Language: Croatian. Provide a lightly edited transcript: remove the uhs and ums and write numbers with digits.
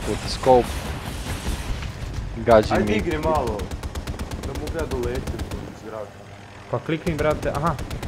puta scope. Gađi Ajde mi. igri malo. Da mogu ja doletiti iz zraka. Pa klikni brate, aha,